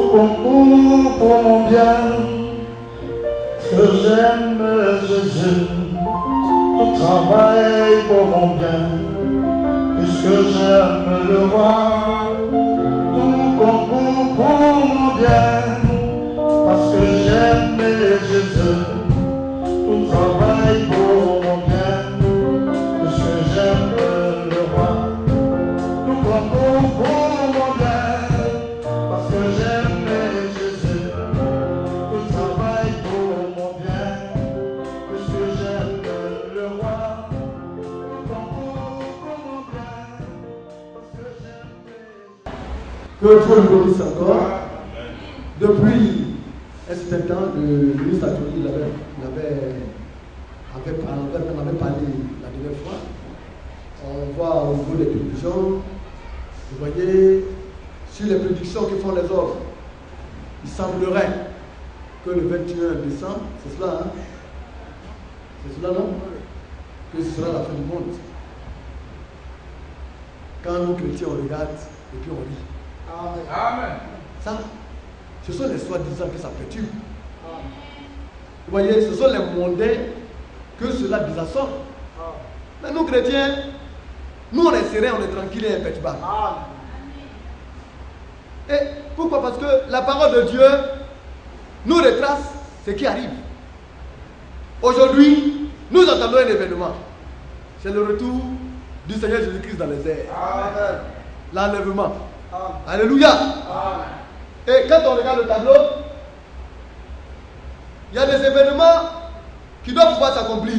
concourt pour mon bien. Que j'aime Jésus, tout travaille pour mon bien. Puisque j'aime le roi, tout concourt pour mon bien. Parce que j'aime Jésus, tout travaille pour mon bien. Puisque j'aime le roi, tout concourt pour mon bien. Parce que j'aime Jésus, tout travaille pour mon bien. Puisque j'aime le roi, tout concourt pour mon bien. Parce que j'aime Jésus. Que Dieu le bénisse encore. Depuis un certain temps, le ministre Atoli on avait parlé la dernière fois. On voit au niveau des prédictions, vous voyez, sur les prédictions que font les hommes, il semblerait que le 21 décembre, c'est cela, hein? C'est cela, non? Que ce sera la fin du monde. Quand nous chrétiens, on regarde et puis on lit. Amen. Ça, ce sont les soi-disant que ça perturbe. Vous voyez, ce sont les mondains que cela désassemble. Mais nous chrétiens, nous on est sereins, on est tranquilles et imperturbables. Et pourquoi? Parce que la parole de Dieu nous retrace ce qui arrive. Aujourd'hui, nous entendons un événement. C'est le retour du Seigneur Jésus-Christ dans les airs. Amen. L'enlèvement. Alléluia. Amen. Et quand on regarde le tableau, il y a des événements qui doivent pouvoir s'accomplir.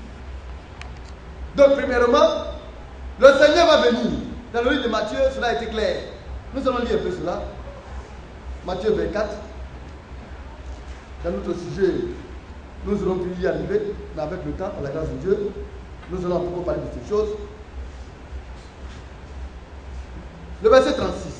Donc, premièrement, le Seigneur va venir. Dans le livre de Matthieu, cela a été clair. Nous allons lire un peu cela. Matthieu 24. Dans notre sujet, nous allons plus y arriver, mais avec le temps, à la grâce de Dieu, nous allons beaucoup parler de ces choses. Le verset 36.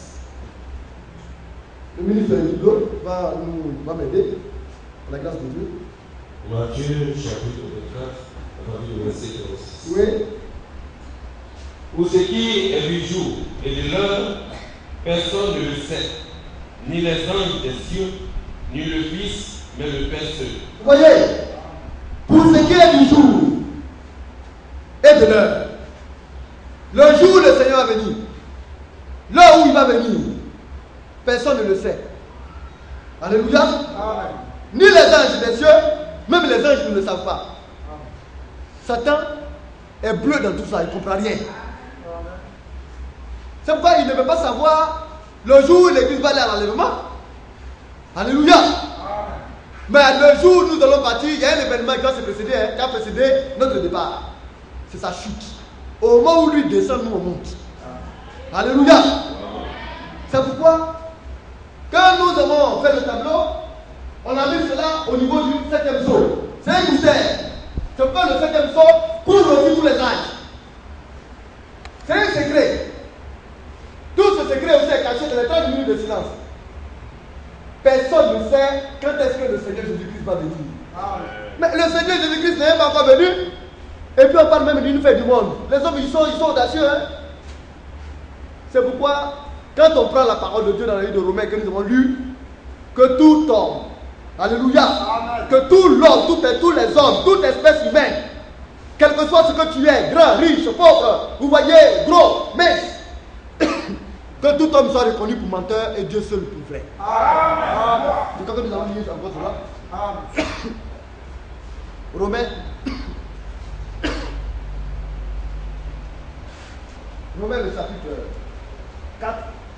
Le ministre Hugo va m'aider, à la grâce de Dieu. Matthieu chapitre 24, à partir du verset 36. Oui. Pour ce qui est du jour et de l'heure, personne ne le sait, ni les anges des cieux, ni le Fils, mais le Père seul. Vous voyez, pour ce qui est du jour et de l'heure, le jour où le Seigneur va venir, l'heure où il va venir, personne ne le sait. Alléluia. Amen. Ni les anges des cieux, même les anges ne le savent pas. Satan est bleu dans tout ça, il ne comprend rien. C'est pourquoi il ne veut pas savoir le jour où l'église va aller à l'enlèvement. Alléluia. Mais le jour où nous allons partir, il y a un événement qui va se précéder, qui a précédé notre départ. C'est sa chute. Au moment où lui descend, nous on monte. Alléluia. C'est pourquoi, quand nous avons fait le tableau, on a mis cela au niveau du 7e sceau. C'est un mystère. C'est pourquoi le 7e sceau couvre aussi tous les âges. C'est un secret. Tout ce secret aussi est caché dans les 30 minutes de silence. Personne ne sait quand est-ce que le Seigneur Jésus-Christ va venir. Mais le Seigneur Jésus-Christ n'est pas encore venu. Et puis on parle même d'une fête du monde. Les hommes, ils sont audacieux. Hein? C'est pourquoi, quand on prend la parole de Dieu dans le livre de Romains que nous avons lu, que tout homme, alléluia, que tout l'homme, tous les hommes, toute espèce humaine, quel que soit ce que tu es, grand, riche, pauvre, vous voyez, gros, mince, que tout homme soit reconnu pour menteur et Dieu seul pour vrai. C'est quand nous allons lire encore cela. Romains. Romains le chapitre 4.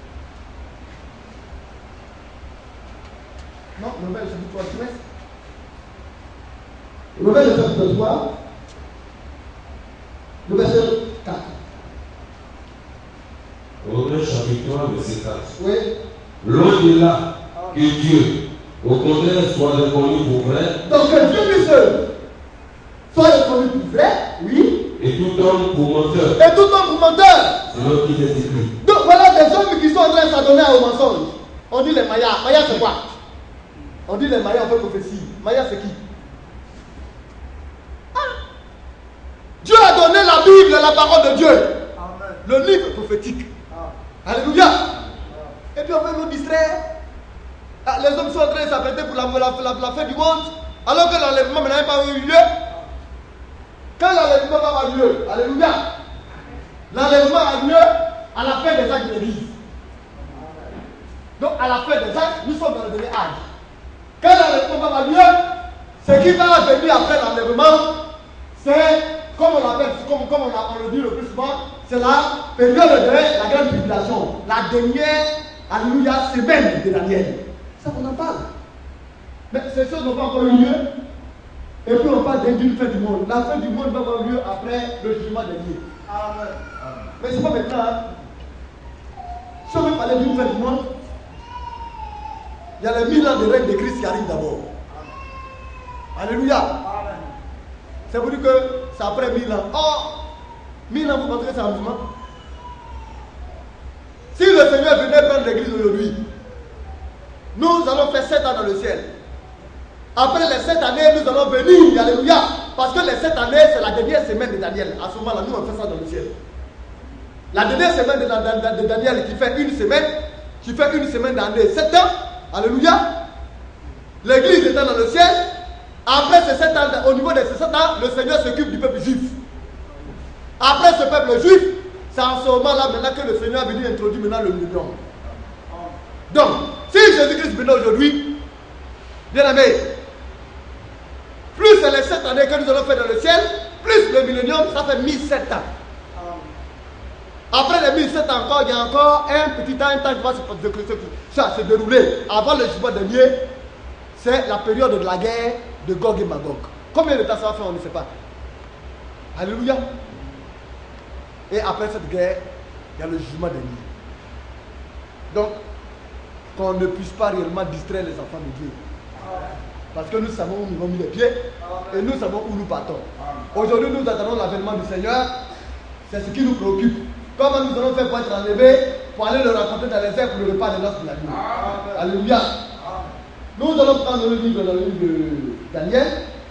Non, Romains le chapitre 3, Romains le chapitre 3, le verset 4. Romains chapitre 3, verset 4. Oui. Loin de là que Dieu, au contraire, soit reconnu pour vrai. Donc que Dieu lui seul soit reconnu pour vrai, oui. Et tout homme pour menteur. Et tout homme pour menteur. C'est l'homme qui est écrit. Donc voilà des hommes qui sont en train de s'adonner au mensonge. On dit les Mayas. Mayas c'est quoi? On dit les Mayas, on fait prophétie. Mayas c'est qui? Dieu a donné la Bible, la parole de Dieu. Amen. Le livre prophétique. Alléluia. Et puis on veut nous distraire. Les hommes sont en train de s'apprêter pour la fin du monde, alors que l'enlèvement n'a pas eu lieu. Quand l'enlèvement va avoir lieu, alléluia, l'enlèvement a lieu à la fin des actes de l'Église. Donc à la fin des actes, nous sommes dans le dernier âge. Quand l'enlèvement va avoir lieu, ce qui va venir après l'enlèvement, c'est, comme on l'appelle, comme on le dit le plus souvent, c'est la période de la grande tribulation, la dernière, alléluia, semaine de Daniel. Ça, on en parle. Mais ces choses n'ont pas encore eu lieu. Et puis on parle d'une fin du monde. La fin du monde va avoir lieu après le jugement dernier. Amen. Mais c'est pas maintenant. Hein. Si on veut parler d'une fin du monde, il y a les 1000 ans de règne de Christ qui arrivent d'abord. Alléluia. C'est pour dire que c'est après 1000 ans. Oh, 1000 ans, vous pensez que c'est un mouvement? Si le Seigneur venait prendre l'église aujourd'hui, nous allons faire 7 ans dans le ciel. Après les 7 années, nous allons venir, alléluia. Parce que les 7 années, c'est la dernière semaine de Daniel. À ce moment-là, nous, on fait ça dans le ciel. La dernière semaine de Daniel qui fait une semaine d'année, 7 ans, alléluia. L'église étant dans le ciel, après ces 7 ans, au niveau de ces 7 ans, le Seigneur s'occupe du peuple juif. Après ce peuple juif, c'est en ce moment-là maintenant que le Seigneur est venu introduire maintenant le millénium. Donc, si Jésus-Christ venait aujourd'hui, bien aimé, plus c'est les 7 années que nous allons faire dans le ciel, plus le millénium, ça fait 1007 ans. Après les 1007 ans encore, il y a encore un petit temps qui va se dérouler. Avant le jugement dernier, c'est la période de la guerre de Gog et Magog. Combien de temps ça va faire, on ne sait pas. Alléluia. Et après cette guerre, il y a le jugement dernier. Donc, qu'on ne puisse pas réellement distraire les enfants de Dieu. Parce que nous savons où nous avons mis les pieds et nous savons où nous partons. Aujourd'hui, nous attendons l'avènement du Seigneur. C'est ce qui nous préoccupe. Comment nous allons faire pour être enlevés, pour aller le rencontrer dans les airs pour le repas de l'os de la nuit. Alléluia. Nous allons prendre le livre dans le livre de Daniel.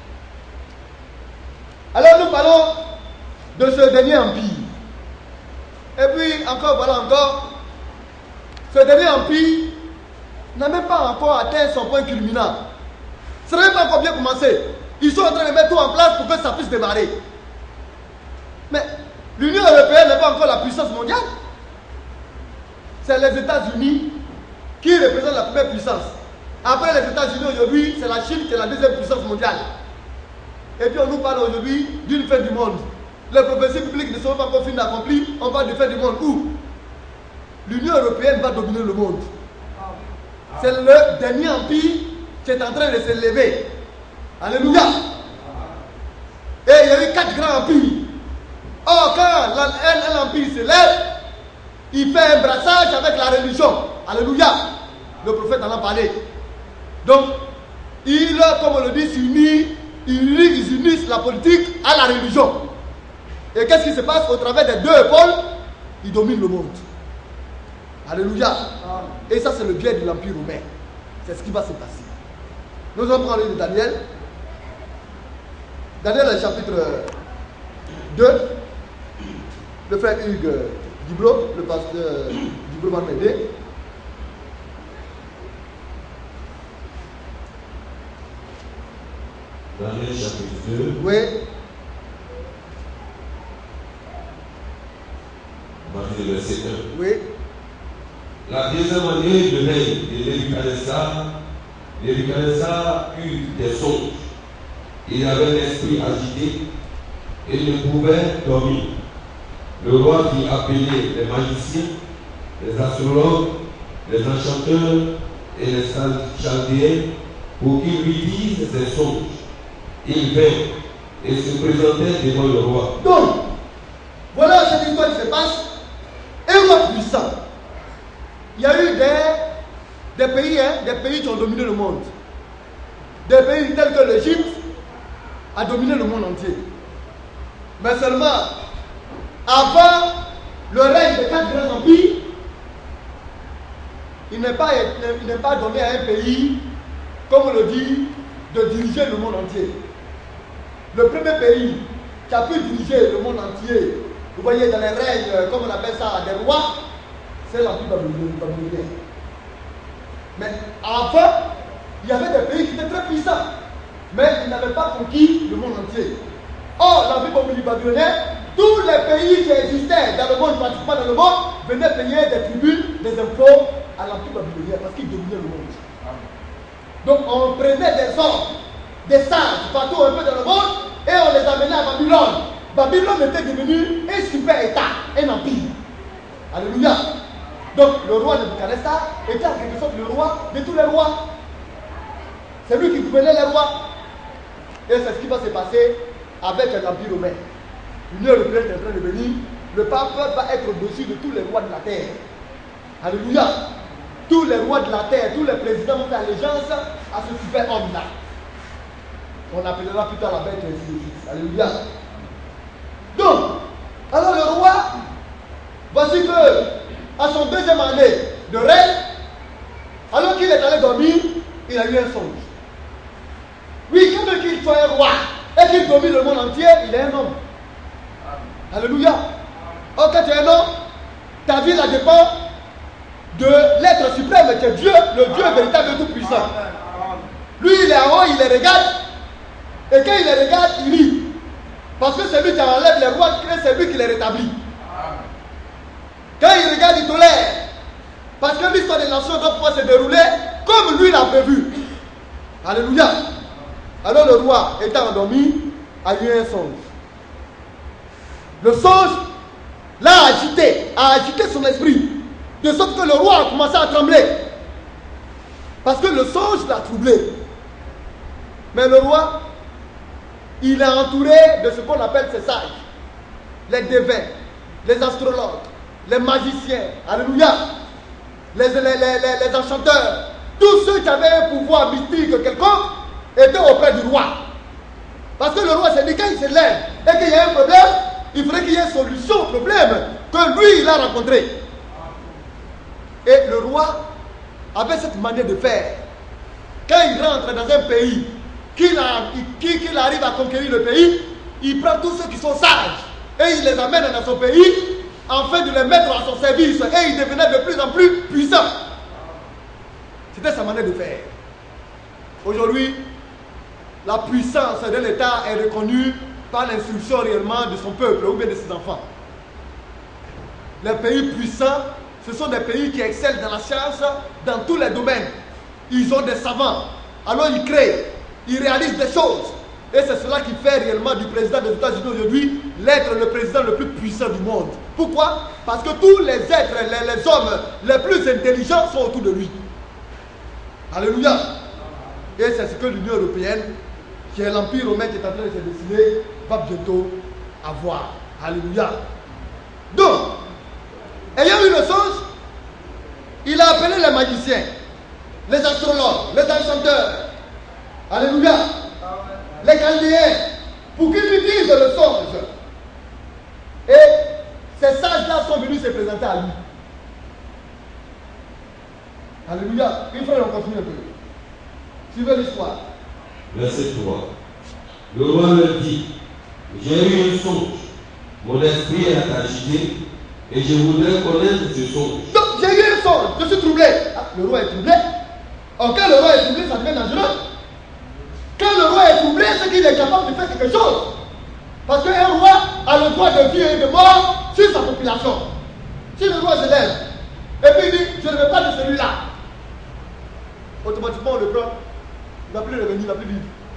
Alors nous parlons de ce dernier empire. Et puis encore, ce dernier empire n'a même pas encore atteint son point culminant. Ce n'est pas encore bien commencé. Ils sont en train de mettre tout en place pour que ça puisse démarrer. Mais l'Union européenne n'est pas encore la puissance mondiale. C'est les États-Unis qui représentent la première puissance. Après les États-Unis aujourd'hui, c'est la Chine qui est la deuxième puissance mondiale. Et puis on nous parle aujourd'hui d'une fin du monde. Les prophéties bibliques ne sont pas encore finies d'accomplir. On parle de fin du monde. Où l'Union européenne va dominer le monde. C'est le dernier empire qui est en train de se lever. Alléluia. Et il y a eu 4 grands empires. Or, quand un empire se lève, il fait un brassage avec la religion. Alléluia. Le prophète en a parlé. Donc, comme on le dit, ils unissent la politique à la religion. Et qu'est-ce qui se passe au travers des deux épaules? Ils dominent le monde. Alléluia. Et ça, c'est le biais de l'Empire romain. C'est ce qui va se passer. Nous allons prendre le livre de Daniel. Daniel, chapitre 2. Le frère Hugues Diblo, le pasteur Diblo va m'aider. Daniel chapitre 2. Oui. On va dire le verset 1. Oui. La deuxième année de règne de Nebuchadnezzar eut des songes. Il avait l'esprit agité et ne pouvait dormir. Le roi fit appeler les magiciens, les astrologues, les enchanteurs et les chaldéens pour qu'ils lui disent ses songes. Il vint et se présentait devant le roi. Donc, voilà cette histoire qui se passe. Un roi puissant. Il y a eu des pays qui ont dominé le monde. Des pays tels que l'Égypte a dominé le monde entier. Mais seulement, avant le règne des 4 grands empires, il n'est pas donné à un pays, comme on le dit, de diriger le monde entier. Le premier pays qui a pu diriger le monde entier, vous voyez dans les règnes, comme on appelle ça, des rois, c'est l'Empire babylonien. Mais enfin, il y avait des pays qui étaient très puissants. Mais ils n'avaient pas conquis le monde entier. Or, l'Empire babylonien, tous les pays qui existaient dans le monde, pratiquement dans le monde, venaient payer des tributs, des impôts à l'Empire babylonien parce qu'ils dominaient le monde. Donc on prenait des hommes, des sages partout un peu dans le monde et on les amenait à Babylone. Babylone était devenu un super état, un empire. Alléluia. Donc le roi Nebuchadnezzar était en quelque sorte le roi de tous les rois. C'est lui qui gouvernait les rois. Et c'est ce qui va se passer avec l'Empire romain. L'Union européenne est en train de venir. Le pape va être au-dessus de tous les rois de la terre. Alléluia. Tous les rois de la terre, tous les présidents vont faire allégeance à ce super homme-là. On appellera plus tard la bête et ainsi de suite. Alléluia. Donc, alors le roi, voici que, à son deuxième année de règne, alors qu'il est allé dormir, il a eu un songe. Oui, quand qu'il soit un roi et qu'il domine le monde entier, il est un homme. Alléluia. Or, quand tu es un homme, ta vie là dépend de l'être suprême qui est Dieu, le Dieu véritable et tout-puissant. Lui, il est en haut, il les regarde. Et quand il les regarde, il rit. Parce que c'est lui qui enlève les rois, c'est lui qui les rétablit. Quand il regarde, il tolère. Parce que l'histoire des nations doit pouvoir se dérouler comme lui l'a prévu. Alléluia. Alors le roi, étant endormi, a eu un songe. Le songe l'a agité, a agité son esprit. De sorte que le roi a commencé à trembler. Parce que le songe l'a troublé. Mais le roi, il est entouré de ce qu'on appelle ses sages. Les devins, les astrologues, les magiciens, alléluia, les enchanteurs. Tous ceux qui avaient un pouvoir mystique quelconque étaient auprès du roi. Parce que le roi s'est dit, quand il se lève et qu'il y a un problème, il faudrait qu'il y ait une solution au problème que lui, il a rencontré. Et le roi avait cette manière de faire. Quand il rentre dans un pays, qu'il arrive à conquérir le pays, il prend tous ceux qui sont sages et il les amène dans son pays afin de les mettre à son service. Et il devenait de plus en plus puissant. C'était sa manière de faire. Aujourd'hui, la puissance d'un État est reconnue par l'instruction réellement de son peuple ou bien de ses enfants. Les pays puissants, ce sont des pays qui excellent dans la science, dans tous les domaines. Ils ont des savants. Alors ils créent, ils réalisent des choses. Et c'est cela qui fait réellement du président des États-Unis aujourd'hui l'être le président le plus puissant du monde. Pourquoi? Parce que tous les êtres, les hommes les plus intelligents sont autour de lui. Alléluia. Et c'est ce que l'Union européenne, qui est l'Empire romain qui est en train de se dessiner, va bientôt avoir. Alléluia. Donc, ayant eu le songe, il a appelé les magiciens, les astrologues, les enchanteurs, alléluia, les chaldéens, pour qu'ils lui disent le songe. Et ces sages-là sont venus se présenter à lui. Alléluia. Une fois, on continue un peu. Suivez l'histoire. Verset 3. Le roi leur dit, j'ai eu un songe, mon esprit est agité, et je voudrais connaître ce songe. Donc, j'ai eu un songe, je suis troublé. Ah, le roi est troublé. Or, quand le roi est troublé, ça devient dangereux. Quand le roi est troublé, c'est qu'il est capable de faire quelque chose. Parce qu'un roi a le droit de vie et de mort sur sa population. Si le roi se lève, et puis il dit, je ne veux pas de celui-là, automatiquement on le prend. Il ne va plus revenir, il ne va plus vivre.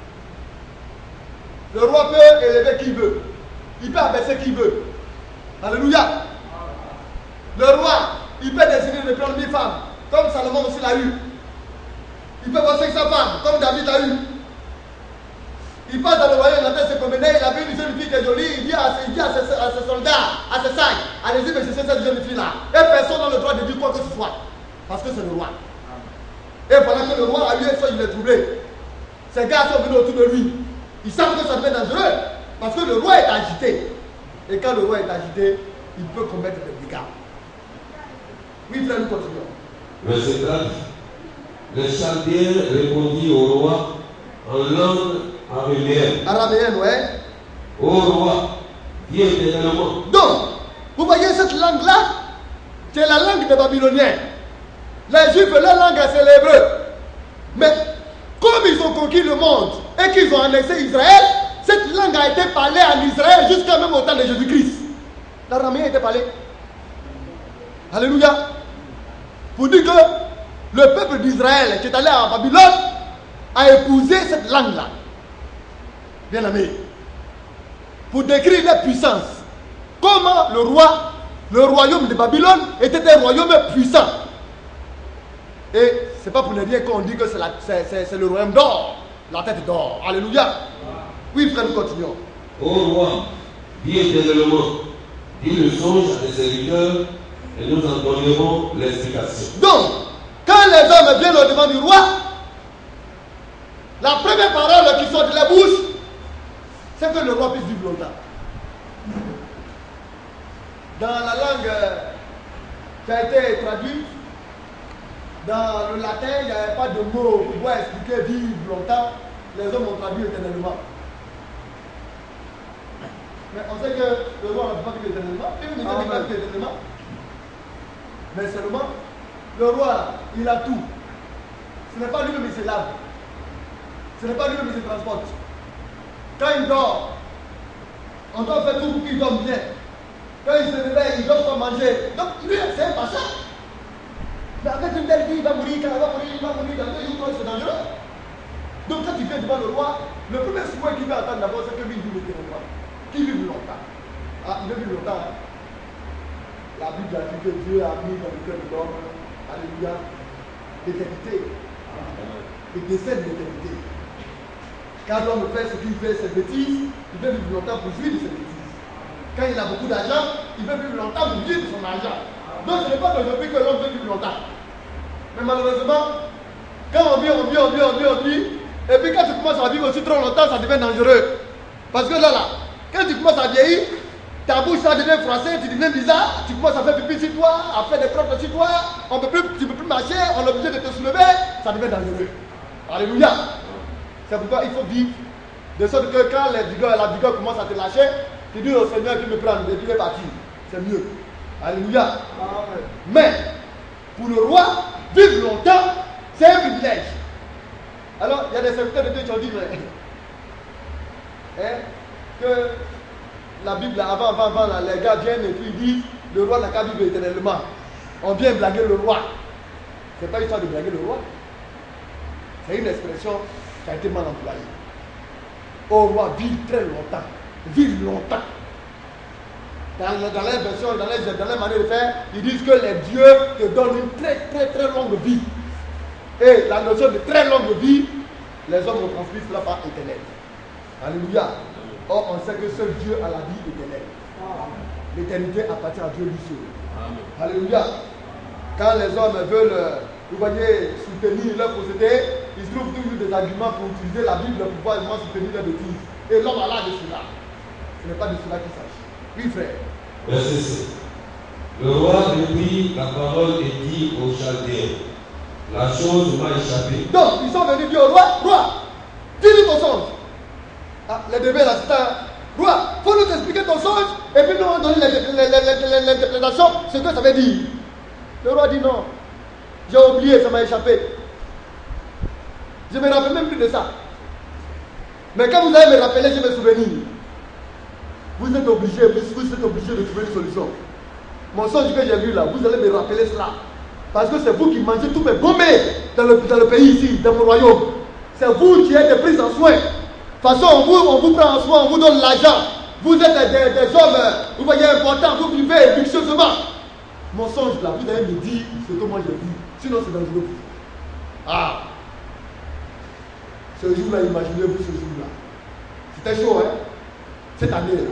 Le roi peut élever qui veut. Il peut abaisser qui veut. Alléluia. Le roi, il peut décider de prendre 1000 femmes, comme Salomon aussi l'a eu. Il peut avoir 500 femmes, comme David l'a eu. Il passe dans le royaume, il entend se promener, il a vu une jeune fille qui est jolie, il dit à ses soldats, à ses sages, allez-y, mais c'est cette jeune fille-là. Et personne n'a le droit de dire quoi que ce soit. Parce que c'est le roi. Et pendant que le roi a eu un songe, il est troublé. Ces gars sont venus autour de lui. Ils savent que ça devient dangereux. Parce que le roi est agité. Et quand le roi est agité, il peut commettre des dégâts. Oui, frère, nous continuons. Verset 4. Les Chaldéens répondirent au roi en langue araméenne. Araméenne, ouais. Ô roi, dis éternellement. Donc, vous voyez cette langue-là, c'est la langue des Babyloniens. Les Juifs, leur langue, c'est l'hébreu. Mais comme ils ont conquis le monde et qu'ils ont annexé Israël, cette langue a été parlée en Israël jusqu'à même au temps de Jésus-Christ. L'araméen a été parlé. Alléluia. Pour dire que le peuple d'Israël qui est allé en Babylone a épousé cette langue-là. Bien aimé. Pour décrire la puissance. Comment le royaume de Babylone était un royaume puissant. Et c'est pas pour ne rien qu'on dit que c'est le royaume d'or, la tête d'or. Alléluia. Oui, frère, nous continuons. Ô roi, dis éternellement, dis le songe à tes serviteurs et nous en donnerons l'explication. Donc, quand les hommes viennent au devant du roi, la première parole qui sort de la bouche, c'est que le roi puisse vivre longtemps. Dans la langue qui a été traduite, dans le latin, il n'y avait pas de mot pour pouvoir expliquer vivre longtemps. Les hommes ont traduit éternellement. Mais on sait que le roi n'a pas vivre éternellement. Il n'a pas vivre éternellement. Mais seulement, le roi, il a tout. Ce n'est pas lui-même qui se lave. Ce n'est pas lui-même qui se transporte. Quand il dort, on doit faire tout pour qu'il dorme bien. Quand il se réveille, il doit pas manger. Donc lui, c'est un pacha. Mais avec une telle vie, il va mourir, quand il va mourir, dans 2 jours, c'est dangereux. Donc quand tu viens devant le roi, le premier souhait qu'il va attendre d'abord, c'est que lui vive éternellement. Qu'il vive longtemps. Ah, il veut vivre longtemps. Hein? La Bible a dit que Dieu a mis dans le cœur de l'homme, alléluia, l'éternité. Il décède l'éternité. Quand l'homme fait ce qu'il fait, ses bêtises, il veut vivre longtemps pour jouir de ses bêtises. Quand il a beaucoup d'argent, il veut vivre longtemps pour vivre de son argent. Donc ce n'est pas d'aujourd'hui que l'homme veut vivre longtemps. Mais malheureusement, quand on vit, et puis quand tu commences à vivre aussi trop longtemps, ça devient dangereux. Parce que là, quand tu commences à vieillir, ta bouche ça devient froissée, tu deviens bizarre, tu commences à faire pipi sur toi, à faire des crottes sur toi, tu ne peux plus marcher, on est obligé de te soulever, ça devient dangereux. Alléluia. C'est pourquoi il faut vivre de sorte que quand la vigueur commence à te lâcher, tu dis au Seigneur qui me prend, et puis il est parti. C'est mieux. Alléluia. Amen. Mais pour le roi, vivre longtemps, c'est un privilège. Alors, il y a des serviteurs de Dieu qui ont dit que la Bible, avant, les gars viennent et puis ils disent le roi n'a qu'à vivre éternellement. On vient blaguer le roi. Ce n'est pas histoire de blaguer le roi. C'est une expression qui a été mal employée. Au roi, vive très longtemps. Vive longtemps. Dans les versions, dans les manières de faire, ils disent que les dieux te donnent une très longue vie. Et la notion de très longue vie, les hommes ont transmis cela par éternel. Alléluia. Or, on sait que seul Dieu a la vie éternelle. L'éternité appartient à Dieu lui seul. Alléluia. Quand les hommes veulent, vous voyez, soutenir leur procédé, ils trouvent toujours des arguments pour utiliser la Bible pour pouvoir soutenir leur bêtise. Et l'homme a l'air de cela. Ce n'est pas de cela qu'il s'agit. Oui, frère. Verset 7. Le roi reprit la parole et dit aux Chaldéens, la chose m'a échappé. Donc, ils sont venus dire au roi, dis-nous ton songe. Ah, les bébés là, c'est un roi, il faut nous expliquer ton songe, et puis nous on donne l'interprétation, ce que ça veut dire. Le roi dit non, j'ai oublié, ça m'a échappé. Je ne me rappelle même plus de ça. Mais quand vous allez me rappeler, je vais me souvenir. Vous êtes obligé de trouver une solution. Mon songe que j'ai vu là, vous allez me rappeler cela. Parce que c'est vous qui mangez tous mes bombés dans le pays ici, dans mon royaume. C'est vous qui êtes pris en soin. De toute façon, on vous prend en soin, on vous donne l'argent. Vous êtes des hommes, vous voyez, importants, vous vivez luxueusement. Mon songe là, vous allez me dire ce que moi j'ai vu. Sinon, c'est dangereux. Ah! Ce jour-là, imaginez-vous ce jour-là. C'était chaud, hein? Cette année-là.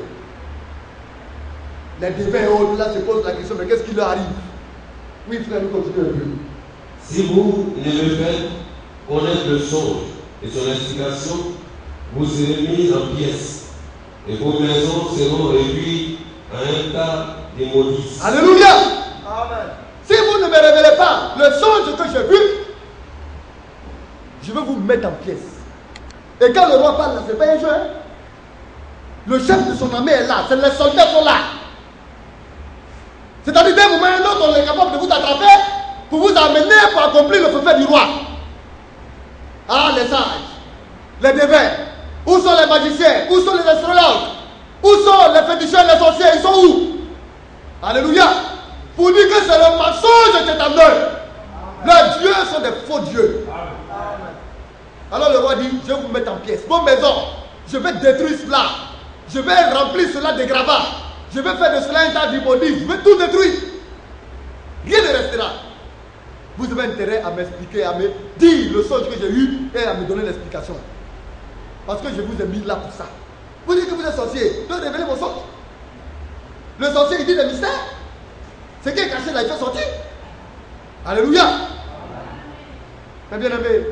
Les devins au-delà se posent la question, mais qu'est-ce qui leur arrive? Oui, frère, nous continuons un peu. Si vous ne me faites connaître le songe et son explication, vous serez mis en pièces et vos maisons seront réduites à un tas d'immondices. Alléluia! Amen. Si vous ne me révélez pas le songe que j'ai vu, je vais vous mettre en pièces. Et quand le roi parle, ce n'est pas un jeu. Hein? Le chef de son armée est là, les soldats sont là. C'est-à-dire d'un moment à un autre, on est capable de vous attraper pour vous amener pour accomplir le forfait du roi. Ah, les sages, les devins, où sont les magiciens, où sont les astrologues, où sont les féticheurs, les sorciers, ils sont où? Alléluia. Pour dire que c'est le mensonge qui est en eux. Leurs dieux sont des faux dieux. Alors le roi dit, je vais vous mettre en pièces. Vos maisons, je vais détruire cela. Je vais remplir cela de gravats. Je vais faire de cela un tas d'immondices. Je vais tout détruire. Rien ne restera. Vous avez intérêt à m'expliquer, à me dire le songe que j'ai eu et à me donner l'explication. Parce que je vous ai mis là pour ça. Vous dites que vous êtes sorcier. Je vais révéler mon songe. Le sorcier, il dit des mystères. Ce qui est caché là, il fait sortir. Alléluia. Mes bien-aimés,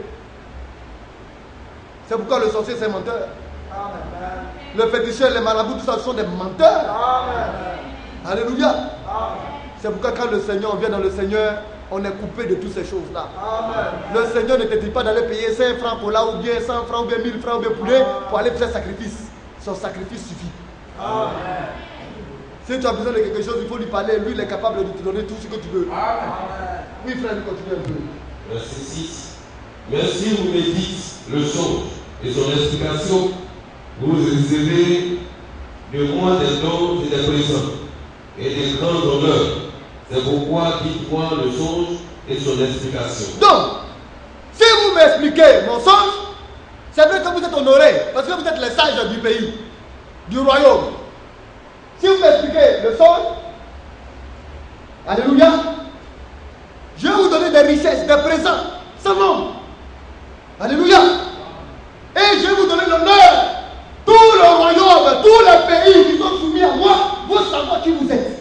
c'est pourquoi le sorcier, c'est un menteur. Amen. Le féticheur, les marabouts, tout ça, ce sont des menteurs. Amen. Alléluia. C'est pourquoi quand le Seigneur vient dans le Seigneur, on est coupé de toutes ces choses-là. Le Seigneur ne te dit pas d'aller payer 5 francs pour là, ou bien 100 francs, ou bien 1000 francs, ou bien poulet, pour aller faire sacrifice. Son sacrifice suffit. Amen. Si tu as besoin de quelque chose, il faut lui parler. Lui, il est capable de te donner tout ce que tu veux. Amen. Oui, frère, nous continuons un peu. Verset 6. Mais si vous me dites le songe et son explication, vous recevez de moi des dons et des présents et des grands honneurs. C'est pourquoi dites-moi le songe et son explication. Donc, si vous m'expliquez mon songe, c'est vrai que vous êtes honoré, parce que vous êtes les sages du pays, du royaume. Si vous m'expliquez le songe, alléluia, je vais vous donner des richesses, des présents, sans nombre. Alléluia. Et je vais vous donner l'honneur. Tout le royaume, tous les pays qui sont soumis à moi, vont savoir qui vous êtes.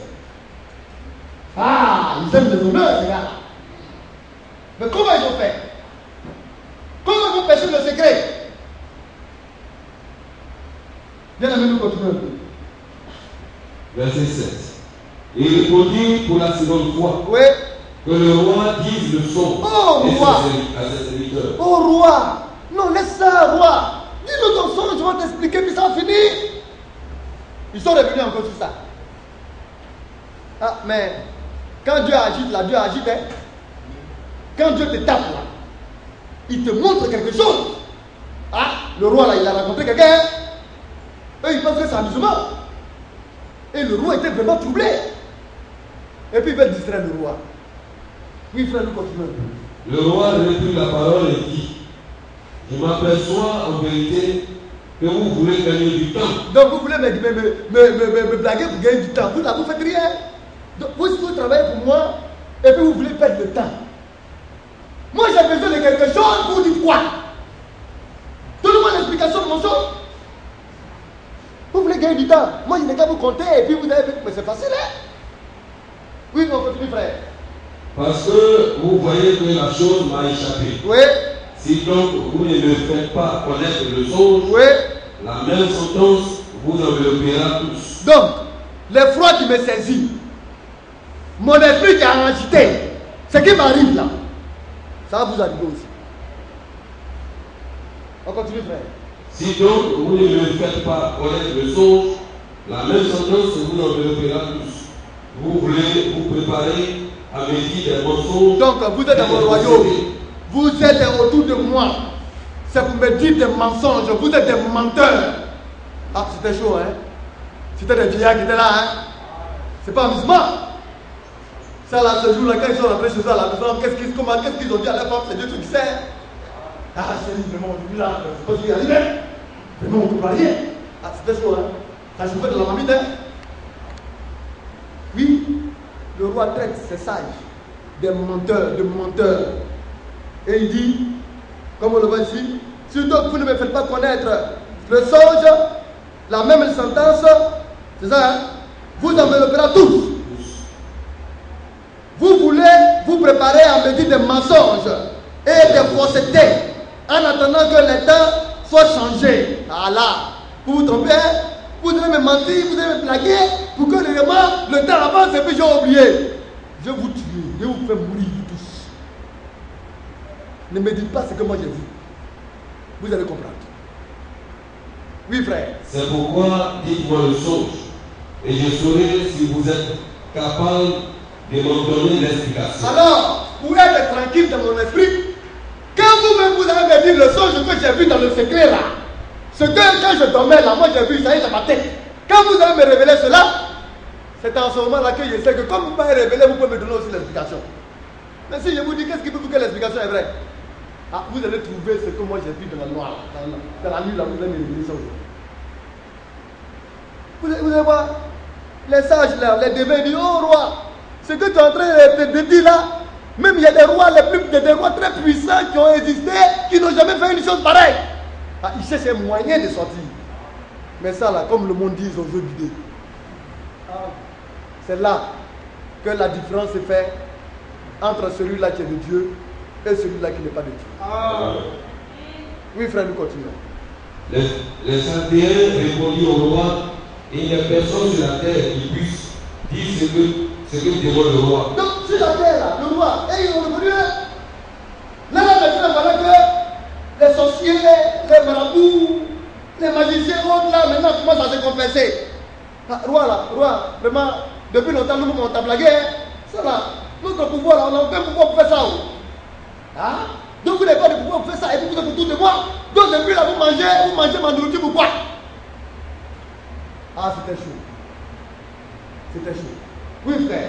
Ah, ils aiment les honneurs, ces gars-là. Mais comment ils ont fait? Comment ils vont pêcher le secret? Bien aimé, nous continuons un peu. Verset 7. Il répondit pour la seconde fois. Oui. Que le roi dise le son à ses serviteurs. Oh roi, non, laisse ça, roi. Dis-nous ton son, je vais t'expliquer, puis ça va finir. Ils sont revenus encore sur ça. Ah, mais quand Dieu agite là, Dieu agite, hein. Quand Dieu te tape là, il te montre quelque chose. Ah, le roi là, il a rencontré quelqu'un. Hein? Eux, ils pensent que c'est amusement. Et le roi était vraiment troublé. Et puis il veut distraire le roi. Oui, frère, nous continuons. Le roi reprit la parole et dit, je m'aperçois en vérité que vous voulez gagner du temps. Donc vous voulez me blaguer pour gagner du temps. Vous ne faites rien. Donc vous travaillez pour moi et puis vous voulez perdre le temps. Moi j'ai besoin de quelque chose, vous dites quoi? Donnez-moi l'explication de mon son. Vous voulez gagner du temps. Moi je n'ai qu'à vous compter et puis vous avez... Mais c'est facile, hein? Oui, on continue, frère. Parce que vous voyez que la chose m'a échappé. Oui. Si donc vous ne me faites pas connaître le songe, oui, la même sentence vous enveloppera tous. Donc, l'effroi qui me saisit, mon esprit qui a agité, ce qui m'arrive là, ça va vous arriver aussi. On continue, frère. Si donc vous ne me faites pas connaître le songe, la même sentence vous enveloppera tous. Vous voulez vous préparer à me dire des mensonges. Donc vous êtes dans mon royaume. Vous êtes autour de moi. C'est pour me dire des mensonges. Vous êtes des menteurs. Ah, c'était chaud, hein? C'était des vieillards qui étaient là, hein? C'est pas amusement. Ça, là, ce jour-là, quand ils sont rentrés chez eux à la maison, qu'est-ce qu'ils ont dit à leur femme? C'est Dieu qui sait. Ah, chérie, vraiment, aujourd'hui là, c'est pas ce qui arrive. Vraiment, on ne peut pas rien. Ah, c'était chaud, hein? Ça chauffait de la mamie, hein? Oui, le roi traite ses sages des menteurs, de menteurs. Et il dit, comme on le voit ici, si donc vous ne me faites pas connaître le songe, la même sentence, c'est ça, hein? Vous enveloppera tous. Vous voulez vous préparer à me dire des mensonges et des faussetés en attendant que les temps soient changés. Ah là, vous vous trompez, hein? Vous devez me mentir, vous devez me plaguer pour que vraiment le temps avance et puis j'ai oublié. Je vais vous tuer, je vais vous faire mourir vous tous. Ne me dites pas ce que moi j'ai vu. Vous allez comprendre. Oui, frère. C'est pourquoi dites-moi le songe et je saurai si vous êtes capable de m'en donner l'explication. Alors, pour tranquille dans mon esprit. Quand vous-même vous allez me dire le songe que j'ai vu dans le secret là, ce que quand je dormais là, moi j'ai vu ça dans ma tête. Quand vous allez me révéler cela, c'est en ce moment-là que je sais que comme vous m'avez révélé, vous pouvez me donner aussi l'explication. Mais si je vous dis qu'est-ce qui peut vous que l'explication est vraie, ah, vous allez trouver ce que moi j'ai vu dans la noire, dans la nuit là, vous allez me révéler ça. Vous allez voir, les sages là, les devins disent, oh roi, ce que tu es en train de dire là, même il y a des rois, des rois très puissants qui ont existé, qui n'ont jamais fait une chose pareille. Ah, ils cherchent un moyen de sortir. Mais ça là, comme le monde dit, ils ont jeu d'idées. C'est là que la différence se fait entre celui-là qui est de Dieu et celui-là qui n'est pas de Dieu. Oui, frère, nous continuons. Les Chaldéens répondirent au roi, il n'y a personne sur la terre qui puisse dire ce que demande le roi. Donc, sur la terre, là, le roi, et ils ont répondu, là, maintenant, voilà que les sorciers, les marabouts, les magiciens, autres, là, maintenant, commencent à se confesser. Ah, roi, vraiment, depuis longtemps, nous, on t'a blagué, ça là, notre pouvoir, là, on n'a aucun pouvoir pour faire ça. Ah? Donc, vous n'avez pas de pouvoir pour faire ça, et puis vous êtes autour de moi. Donc, depuis là, vous mangez ma nourriture, pourquoi? Ah, c'était chaud. C'était chaud. Oui, frère.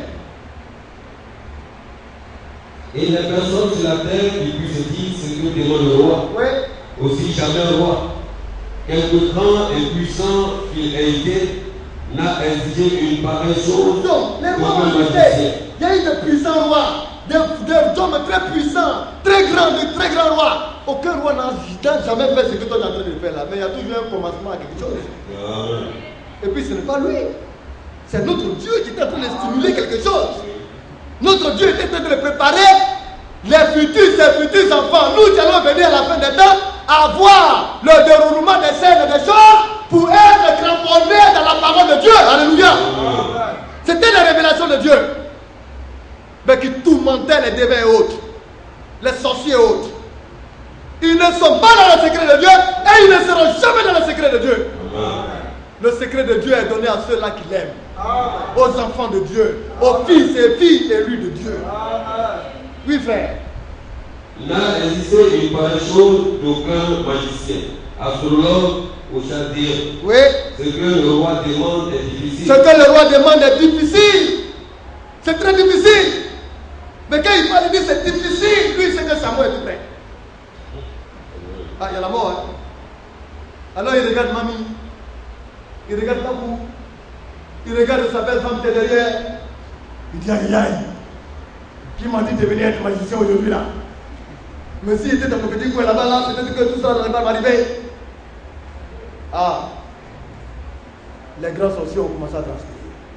Et il n'y a personne sur la terre qui puisse dire ce que demande le roi. Oui. Aussi jamais un roi, quelque grand et puissant qu'il ait été, n'a exigé une pareille chose. Donc, les rois comme un ont magicien. il y a eu de puissants rois, des hommes très puissants, très grands rois. Aucun roi n'a jamais fait ce que toi tu es en train de faire là. Mais il y a toujours un commencement à quelque chose. Amen. Et puis ce n'est pas lui. C'est notre Dieu qui est en train de stimuler quelque chose. Notre Dieu est en train de préparer ses futurs enfants. Nous qui allons venir à la fin des temps à voir le déroulement des scènes et des choses pour être cramponnés dans la parole de Dieu. Alléluia. C'était la révélation de Dieu. Mais qui tourmentait les devins et autres, les sorciers et autres. Ils ne sont pas dans le secret de Dieu et ils ne seront jamais dans le secret de Dieu. Amen. Le secret de Dieu est donné à ceux-là qui l'aiment, aux enfants de Dieu, aux fils et filles élus de Dieu. Oui, frère. Il n'a existé une pareille chose d'aucun magicien, astrologue ou chaldéen. Oui. Ce que le roi demande est difficile. Ce que le roi demande est difficile. C'est très difficile. Mais quand il parle de dire c'est difficile, lui c'est que sa mort est tout près. Ah, il y a la mort. Hein? Alors il regarde mamie. Il regarde Babou. Il regarde sa belle femme qui est derrière. Il dit aïe aïe. Qui m'a dit de venir être magicien aujourd'hui là? Mais s'il était dans mon petit coin là-bas, là, peut-être que tout ça n'allait pas m'arriver. Ah. Les grands sorciers ont commencé à transpirer.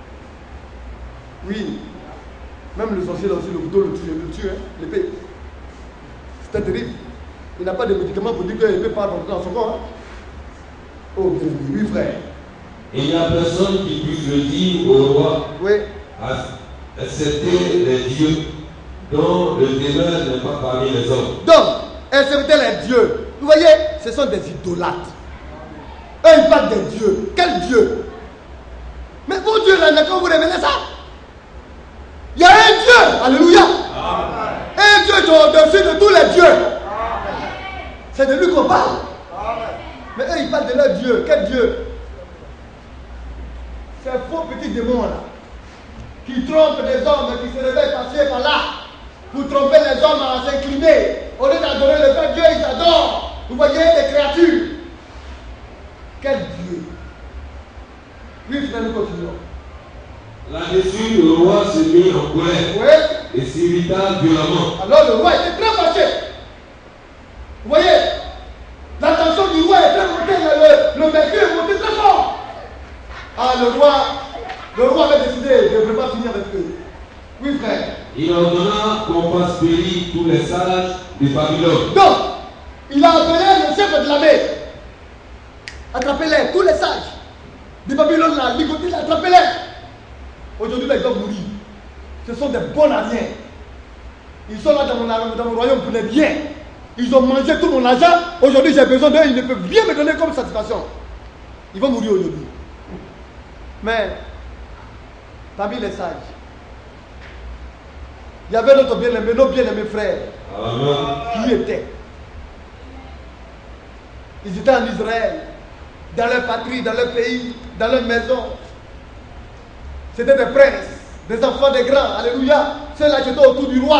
Oui. Même le sorcier là aussi, le couteau le tue, hein, l'épée. C'était terrible. Il n'a pas de médicaments pour dire que l'épée part dans son corps. Hein. Oh bien oui frère. Il n'y a personne qui puisse le dire au roi, Oui. excepté les dieux dont le demeure n'est pas parmi les hommes. Donc, excepté les dieux. Vous voyez, ce sont des idolâtres. Eux, ils parlent des dieux. Quel Dieu? Mais vos dieux là, quand vous révélez ça, il y a un Dieu. Alléluia. Amen. Un Dieu qui est au-dessus de tous les dieux. C'est de lui qu'on parle. Amen. Mais eux, ils parlent de leur Dieu. Quel Dieu? Ces faux petits démons là, qui trompent les hommes, qui se réveillent par-ci par-là, pour tromper les hommes à s'incliner. Au lieu d'adorer le vrai Dieu, ils adorent. Vous voyez, les créatures. Quel Dieu? Oui, frère, nous continuons. Là-dessus, le roi se mit en colère. Oui. Et s'irrita violemment. Alors le roi était très fâché. Vous voyez, l'attention du roi est très montée, le mercure est monté très fort. Ah, le roi avait décidé de vraiment finir avec eux. Oui, frère. Il ordonna qu'on fasse périr tous les sages de Babylone. Donc, il a appelé le chef de l'armée. Attrapez-les, tous les sages de Babylone là, ligotés, attrapez-les. Aujourd'hui, là, ils doivent mourir. Ce sont des bons ariens. Ils sont là dans mon royaume pour les biens. Ils ont mangé tout mon argent. Aujourd'hui, j'ai besoin d'eux. Ils ne peuvent rien me donner comme satisfaction. Ils vont mourir aujourd'hui. Mais, parmi les sages, Il y avait notre bien-aimé, nos bien-aimés frères. Amen. Qui étaient? Ils étaient en Israël, dans leur patrie, dans leur pays, dans leur maison. C'était des princes, des enfants des grands. Alléluia. Ceux-là qui étaient autour du roi.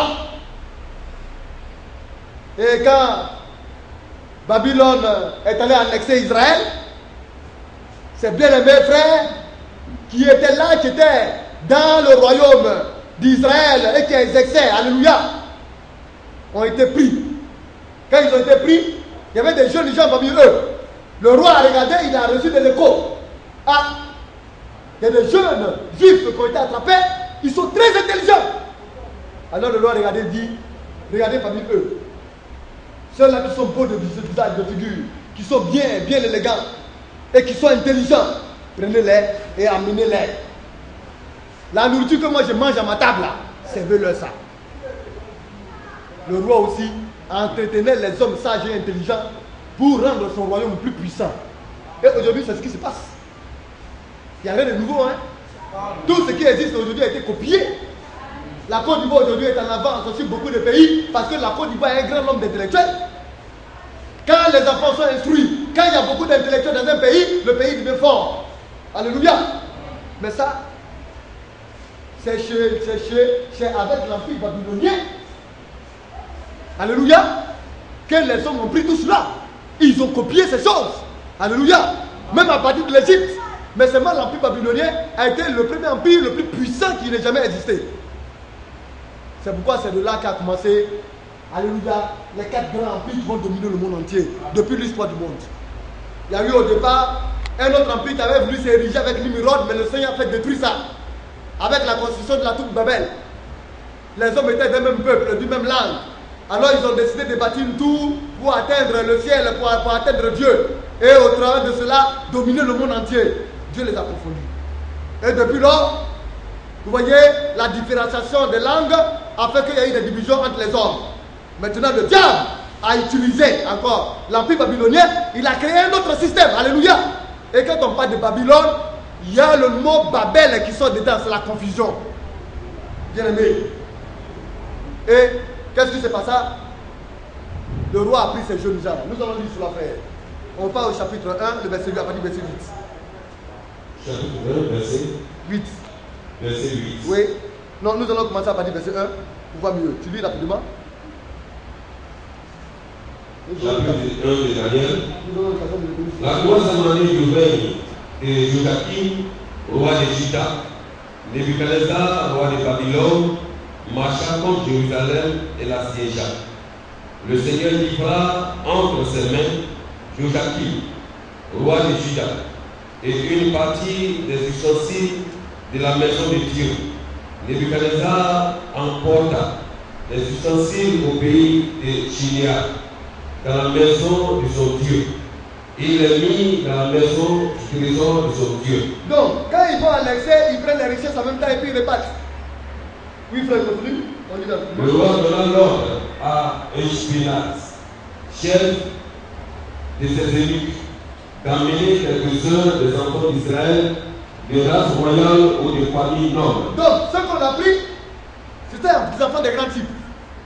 Et quand Babylone est allé annexer Israël, ces bien-aimés frères qui étaient là, qui étaient dans le royaume d'Israël et qui exerçaient, alléluia, ont été pris. Quand ils ont été pris, il y avait des jeunes gens parmi eux. Le roi a regardé, il a reçu des échos. Ah, il y a des jeunes juifs qui ont été attrapés, ils sont très intelligents. Alors le roi a regardé et dit, regardez parmi eux. Ceux-là qui sont beaux de visage, de figure, qui sont bien élégants et qui sont intelligents, prenez-les et amenez-les. La nourriture que moi je mange à ma table, là, servez-leur ça. Le roi aussi entretenait les hommes sages et intelligents pour rendre son royaume plus puissant. Et aujourd'hui, c'est ce qui se passe. Il n'y a rien de nouveau. Tout ce qui existe aujourd'hui a été copié. La Côte d'Ivoire aujourd'hui est en avance sur beaucoup de pays parce que la Côte d'Ivoire est un grand nombre d'intellectuels. Quand les enfants sont instruits, quand il y a beaucoup d'intellectuels dans un pays, le pays devient fort. Alléluia. Mais ça, c'est avec l'empire babylonien. Alléluia. Que les hommes ont pris tout cela. Ils ont copié ces choses. Alléluia. Même à partir de l'Égypte. Mais seulement l'empire babylonien a été le premier empire le plus puissant qui n'ait jamais existé. C'est pourquoi c'est de là qu'a commencé, alléluia, les 4 grands empires qui vont dominer le monde entier depuis l'histoire du monde. Il y a eu au départ un autre empire qui avait voulu s'ériger avec Nimrod, mais le Seigneur a fait détruire ça. Avec la construction de la tour de Babel. Les hommes étaient d'un même peuple, d'une même langue. Alors ils ont décidé de bâtir une tour pour atteindre le ciel, pour atteindre Dieu. Et au travers de cela, dominer le monde entier. Dieu les a confondus. Et depuis lors, vous voyez, la différenciation des langues a fait qu'il y a eu des divisions entre les hommes. Maintenant, le diable a utilisé encore l'empire babylonien. Il a créé un autre système. Alléluia. Et quand on parle de Babylone, il y a le mot Babel qui sort dedans. C'est la confusion. Bien aimé. Et qu'est-ce qui s'est passé? Le roi a pris ces jeunes gens. Nous allons lire sur l'affaire. On part au chapitre 1, le verset 8, à partir du verset 8. Chapitre 1, verset 8. Verset 8. Oui. Non, nous allons commencer à partir du verset 1 pour voir mieux. Tu lis rapidement. Chapitre 1 de Daniel. La troisième année du règne de Joachim, roi de Juda, Nebuchadnezzar, roi de Babylone, marcha contre Jérusalem et la siégea. Le Seigneur livra entre ses mains Joachim, roi de Juda, et une partie des ustensiles de la maison de Dieu. Nebuchadnezzar emporta les ustensiles au pays de Chinéa, dans la maison de son Dieu. Il les mit dans la maison du trésor de son Dieu. Donc, quand ils vont annexer, ils prennent les richesses en même temps et puis ils repartent. Oui, frère, continue. On dit Le roi donna l'ordre à Eshpenaz, chef de ses eunuques, d'amener quelques-uns des enfants d'Israël, de race royale ou de famille noble. Donc, ce qu'on a pris, c'était des enfants des grands types.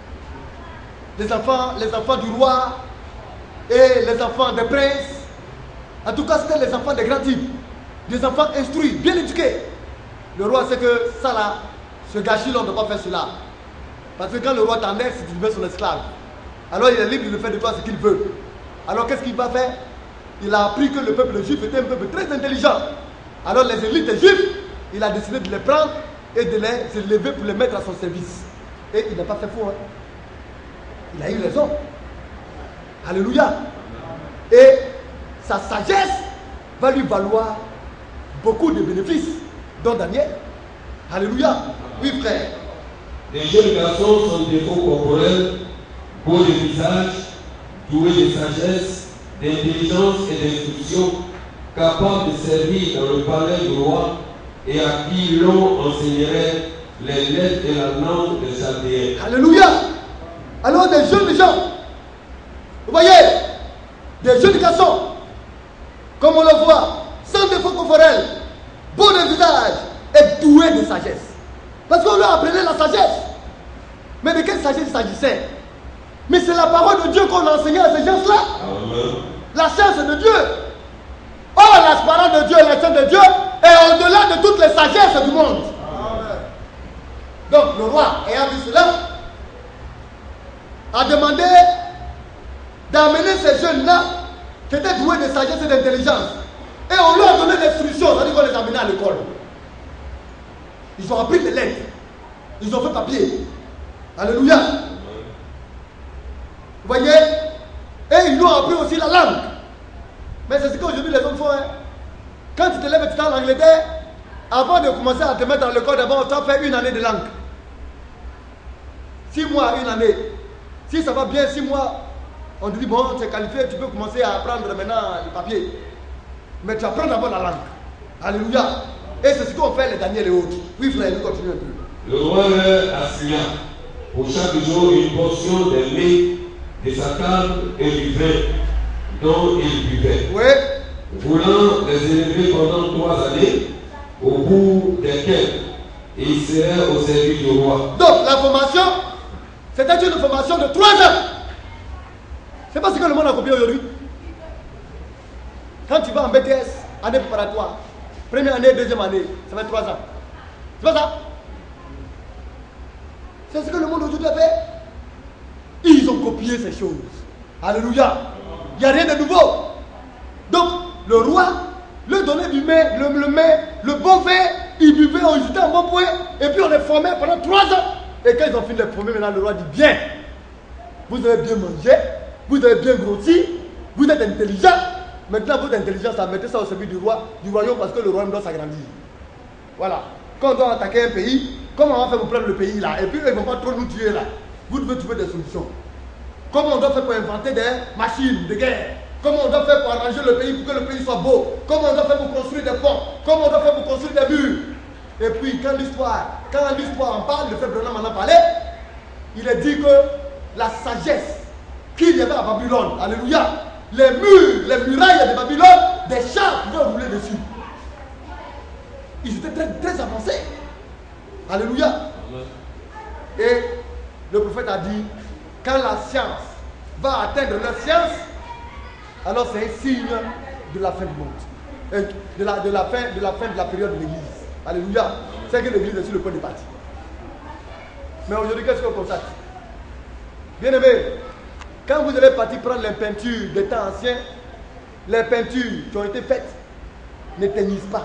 Les enfants du roi et les enfants des princes. En tout cas, c'était les enfants des grands types. Des enfants instruits, bien éduqués. Le roi sait que ça là, ce gâchis-là, on ne doit pas faire cela. Parce que quand le roi t'enlève, tu deviens son esclave. Alors il est libre de faire de toi ce qu'il veut. Alors qu'est-ce qu'il va faire? Il a appris que le peuple juif était un peuple très intelligent. Alors les élites juifs, il a décidé de les prendre et de les élever pour les mettre à son service. Et il n'a pas fait faux. Hein? Il a eu raison. Alléluia. Et sa sagesse va lui valoir beaucoup de bénéfices, dont Daniel. Alléluia. Oui, frère. Les jeunes garçons sont des faux corporels, beaux de visage, doués de sagesse, d'intelligence et d'instruction, capables de servir dans le palais du roi et à qui l'on enseignerait les lettres et la langue des Chaldéens. Alléluia. Alors des jeunes gens, vous voyez, des jeunes garçons, comme on le voit, sans défaut corporel, beaux de visage et doués de sagesse. Parce qu'on leur apprenait la sagesse. Mais de quelle sagesse il s'agissait? Mais c'est la parole de Dieu qu'on a enseignée à ces gens-là. La science de Dieu. Or, la parole de Dieu, la science de Dieu est au-delà de toutes les sagesses du monde. Amen. Donc, le roi, ayant vu cela, a demandé d'amener ces jeunes-là qui étaient doués de sagesse et d'intelligence. Et on leur a donné des instructions, c'est-à-dire qu'on les a amenés à l'école. Ils ont appris des lettres. Ils ont fait papier. Alléluia. Vous voyez? Et ils ont appris aussi la langue. Mais c'est ce qu'aujourd'hui les hommes font. Hein. Quand tu te lèves et tu es en Angleterre, avant de commencer à te mettre dans l'école, d'abord tu as fait une année de langue. 6 mois, une année. Si ça va bien, 6 mois, on te dit bon, tu es qualifié, tu peux commencer à apprendre maintenant le papier. Mais tu apprends d'abord la langue. Alléluia. Et c'est ce qu'on fait les Daniel et autres. Oui frère, nous continuons un peu. Le roi leur assigna pour chaque jour une portion des mets de sa table et du vin dont il buvait. Oui. Voulant les élever pendant 3 années, au bout desquelles ils seraient au service du roi. Donc la formation, c'était une formation de 3 ans. C'est pas ce que le monde a copié aujourd'hui. Quand tu vas en BTS, année préparatoire, première année, deuxième année, ça va être 3 ans. C'est pas ça? C'est ce que le monde aujourd'hui a fait. Ils ont copié ces choses. Alléluia. Il n'y a rien de nouveau. Donc, le roi leur donnait du mets, le bon vin, ils buvaient, on jetait un bon point, et puis on les formait pendant 3 ans. Et quand ils ont fini de les former, maintenant le roi dit bien, vous avez bien mangé, vous avez bien grossi, vous êtes intelligent. Maintenant, votre intelligence, mettez ça au service du royaume, parce que le royaume doit s'agrandir. Voilà. Quand on doit attaquer un pays, comment on va faire pour prendre le pays là? Et puis, ils ne vont pas trop nous tuer là. Vous devez trouver des solutions. Comment on doit faire pour inventer des machines de guerre? Comment on doit faire pour arranger le pays pour que le pays soit beau? Comment on doit faire pour construire des ponts? Comment on doit faire pour construire des murs? Et puis, quand l'histoire en parle, le frère Branham en a parlé, il a dit que la sagesse qu'il y avait à Babylone, alléluia, les murs, les murailles de Babylone, des chars pouvaient rouler dessus. Ils étaient très, très avancés. Alléluia. Et le prophète a dit, quand la science va atteindre leur science, alors c'est un signe de la fin du monde. Et de la fin de la période de l'église. Alléluia. C'est que l'église est sur le point de partir. Mais aujourd'hui, qu'est-ce qu'on constate? Bien aimé, quand vous allez partir prendre les peintures des temps anciens, les peintures qui ont été faites ne teignissent pas.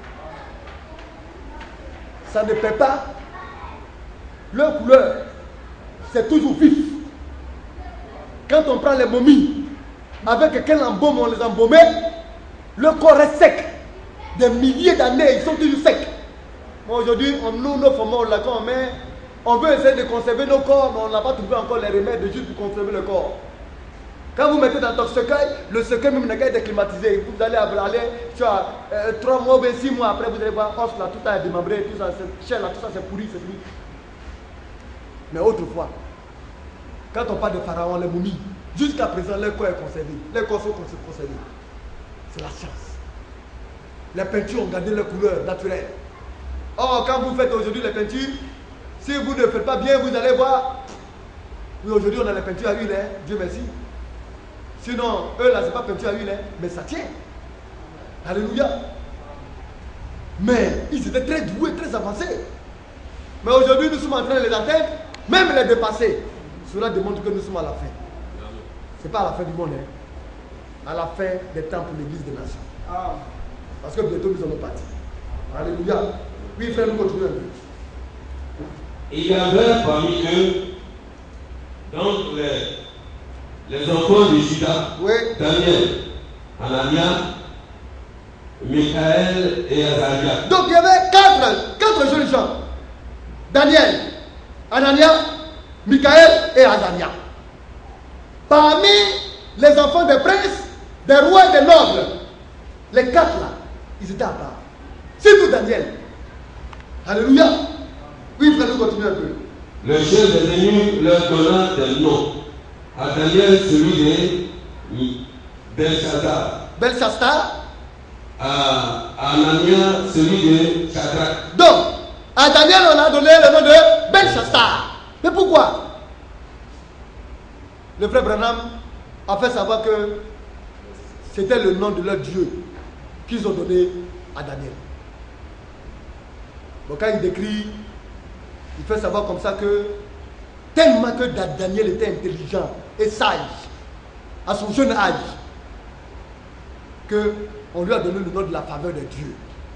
Ça ne perd pas. Leur couleur, c'est toujours vif. Quand on prend les momies, avec quel embaume on les embaumait, le corps est sec. Des milliers d'années, ils sont toujours secs. Bon, aujourd'hui, nous, nos formats, là, quand on veut essayer de conserver nos corps, mais on n'a pas trouvé encore les remèdes juste pour conserver le corps. Quand vous mettez dans votre cercueil, le cercueil même n'a qu'à être climatisé. Vous allez aller, tu as 3 mois ou 6 mois après, vous allez voir, os là, tout ça est démembré, tout ça, cette chair là, tout ça c'est pourri, c'est fini. Mais autrefois, quand on parle de pharaon, les momies, jusqu'à présent, leur corps est conservé. Les corps sont conservés. C'est la science. Les peintures ont gardé leur couleur naturelle. Or, quand vous faites aujourd'hui les peintures, si vous ne faites pas bien, vous allez voir. Oui, aujourd'hui, on a les peintures à huile, hein, Dieu merci. Sinon, eux là, ce n'est pas peinture à huile, hein, mais ça tient. Alléluia. Mais ils étaient très doués, très avancés. Mais aujourd'hui, nous sommes en train de les atteindre, même les dépasser. Cela démontre que nous sommes à la fin. Ce n'est pas à la fin du monde, hein. À la fin des temps pour l'église des nations. Parce que bientôt nous allons partir. Alléluia. Oui, frère, nous continuons un peu. Il y avait parmi eux, donc les enfants de Judas, oui. Daniel, Anania, Michaël et Azaria. Donc il y avait quatre jeunes gens. Daniel, Anania, Michaël et Azaria. Parmi les enfants des princes, des rois et des nobles, les 4 là, ils étaient à part. Surtout Daniel. Alléluia. Oui, frère, nous continuons un peu. Le chef des ennemis leur donna des noms. À Daniel, celui de Belshazzar. À Anania, celui de Shadrach. Donc, à Daniel, on a donné le nom de Belshazzar. Mais pourquoi? Le frère Branham a fait savoir que c'était le nom de leur Dieu qu'ils ont donné à Daniel. Donc quand il décrit, il fait savoir comme ça que tellement que Daniel était intelligent et sage à son jeune âge, qu'on lui a donné le nom de la faveur de Dieu.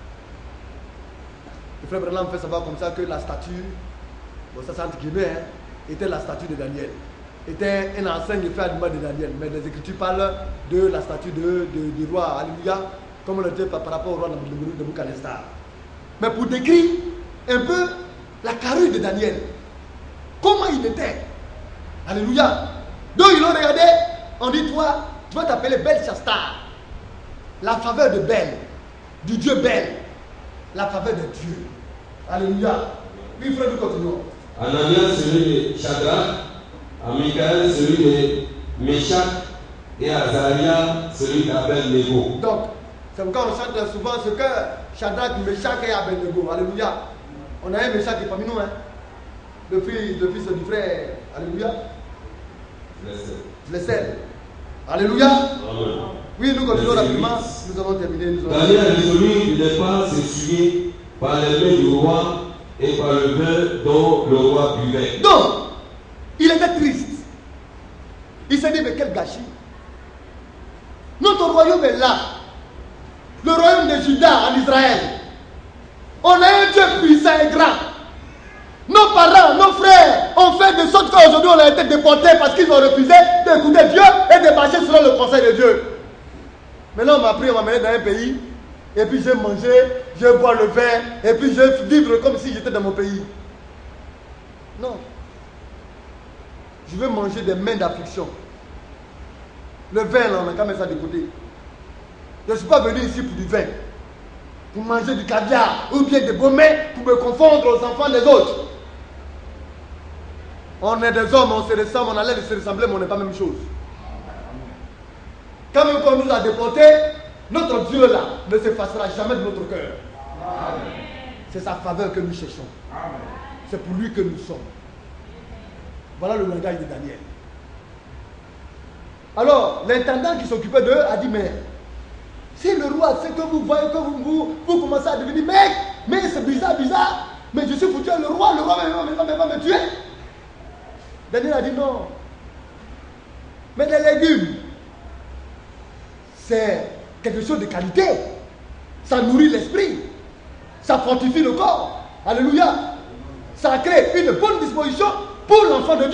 Le frère Branham fait savoir comme ça que la statue, bon ça c'est entre guillemets, hein, était la statue de Daniel. Était un enseigne fait à l'image de Daniel. Mais les Écritures parlent de la statue du roi, alléluia, comme on le dit par rapport au roi de Nebuchadnezzar. Mais pour décrire un peu la carrure de Daniel, comment il était, alléluia. Donc ils l'ont regardé, on dit toi, tu vas t'appeler Belshazzar, la faveur de Bel, du Dieu Bel, la faveur de Dieu. Alléluia. Oui, frère, nous continuons. Ananias, celui de Shadrach, à Michaël, celui de Meshach, et à Azaria, celui d'Abed-Nego. Donc, c'est pourquoi on chante souvent ce que Shadrach, Meshach et Abed-Nego. Alléluia. On a un Meshach qui est parmi nous, hein. Le fils du frère. Alléluia. Blessed. Alléluia. Amen. Oui, nous continuons rapidement. Nous allons terminer. Daniel résolut de ne pas s'essuyer par les mains du roi et par le vin dont le roi buvait. Donc, il était triste. Il s'est dit, mais quel gâchis. Notre royaume est là. Le royaume de Juda en Israël. On a un Dieu puissant et grand. Nos parents, nos frères ont fait de sorte qu'aujourd'hui on a été déportés parce qu'ils ont refusé d'écouter Dieu et de marcher selon le conseil de Dieu. Maintenant on m'a pris, on m'a mené dans un pays et puis j'ai mangé, je bois le vin et puis je vais vivre comme si j'étais dans mon pays. Non. Je veux manger des mains d'affliction. Le vin là, on a qu'à mettre ça de côté. Je ne suis pas venu ici pour du vin, pour manger du caviar ou bien des baumets pour me confondre aux enfants des autres. On est des hommes, on se ressemble, on a l'air de se ressembler, mais on n'est pas la même chose. Quand même qu'on nous a déportés, notre Dieu là ne s'effacera jamais de notre cœur. C'est sa faveur que nous cherchons. C'est pour lui que nous sommes. Voilà le langage de Daniel. Alors, l'intendant qui s'occupait d'eux a dit, mais si le roi sait que vous voyez que vous commencez à devenir mec, mais c'est bizarre, mais je suis foutu le roi va me tuer. Daniel a dit non. Mais les légumes, c'est quelque chose de qualité. Ça nourrit l'esprit. Ça fortifie le corps. Alléluia. Ça crée une bonne disposition pour l'enfant de Dieu.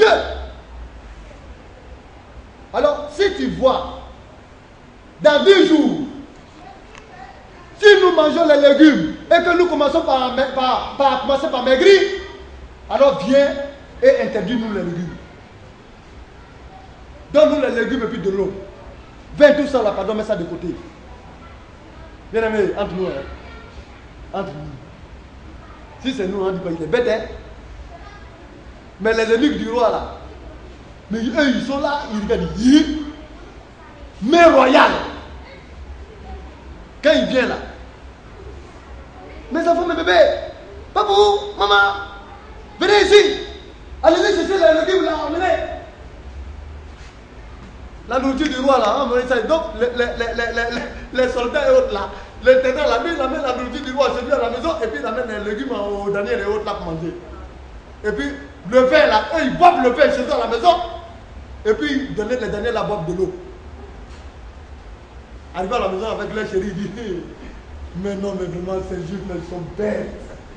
Alors, si tu vois, dans 10 jours, si nous mangeons les légumes et que nous commençons par maigrir, alors viens et interdis-nous les légumes. Donne-nous les légumes et puis de l'eau. 20 tout ça là, pardon, mets ça de côté. Bien aimé, entre nous, hein. Entre nous. Si c'est nous, on dit pas, il est bête, hein. Mais les eunuques du roi là, mais eux ils sont là, ils regardent, mais royal. Quand il vient là, mes enfants, mes bébés, papou, maman, venez ici. Allez-y chercher les légumes là, emmenez. La nourriture du roi là, emmenez ça. Donc les soldats et autres là, l'intendant la met la nourriture du roi chez lui à la maison et puis il amène les légumes aux Daniel et autres là pour manger. Et puis le vin là, eux ils boivent le vin chez eux à la maison. Et puis donner les Daniel la boire de l'eau. Arrivé à la maison avec leur chéri, il dit, mais non, mais vraiment, ces juifs, ils sont bêtes.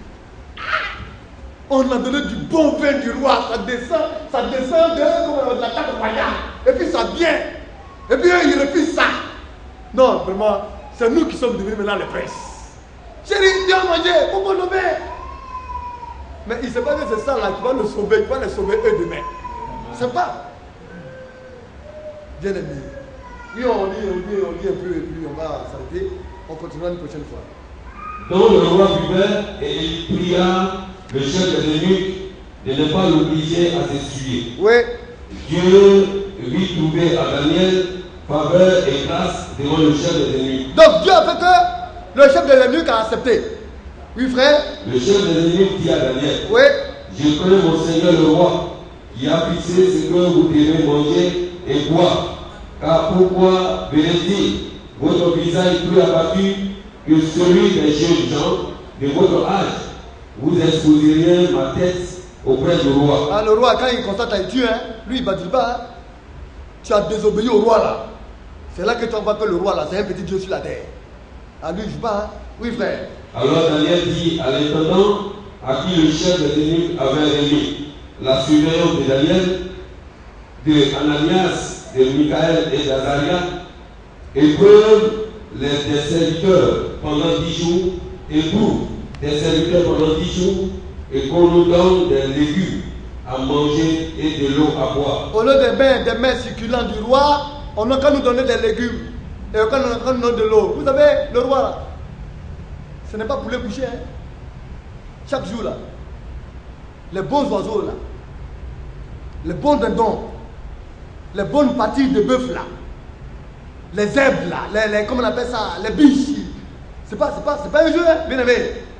On a donné du bon vin du roi, ça descend de la table royale. Et puis ça vient. Et puis eux, ils refusent ça. Non, vraiment, c'est nous qui sommes devenus maintenant les princes. Chéri, viens manger, pour bon nommer. Mais il ne sait pas que c'est ça là qui va nous sauver, qui va les sauver eux demain. C'est pas. Bien aimé. Oui, on lit un peu et puis on va s'arrêter. On continuera une prochaine fois. Donc le roi buvait et il pria le chef des eunuques de ne pas l'obliger à s'essuyer. Oui. Dieu lui trouvait à Daniel faveur et grâce devant le chef des eunuques. Donc Dieu a fait que le chef des eunuques a accepté. Oui, frère. Le chef des eunuques dit à Daniel, oui. Je crains mon Seigneur le roi, qui a fixé ce que vous devez manger et boire. Car pourquoi venez-il votre visage plus abattu que celui des jeunes gens de votre âge? Vous exposeriez ma tête auprès du roi. Ah, le roi, quand il constate à Dieu, lui, il ne va dire pas, tu as désobéi au roi là. C'est là que tu vois que le roi là, c'est un petit Dieu sur la terre. Ah, lui, je ne dis pas. Oui, frère. Alors Daniel dit à l'intendant à qui le chef des eunuques avait remis la surveillance de Daniel, de Ananias, de Michaël et d'Azaria, épreuve des serviteurs pendant 10 jours, éprouve des serviteurs pendant 10 jours, et qu'on nous donne des légumes à manger et de l'eau à boire. Au lieu des mains circulants du roi, on n'a qu'à nous donner des légumes et on n'a qu'à nous donner de l'eau. Vous savez, le roi là, ce n'est pas pour les boucher. Hein. Chaque jour là, les bons oiseaux là, les bons dindons, les bonnes parties de bœuf là, les zèbres là, comment on appelle ça, les biches. C'est pas un jeu, hein, bien aimé.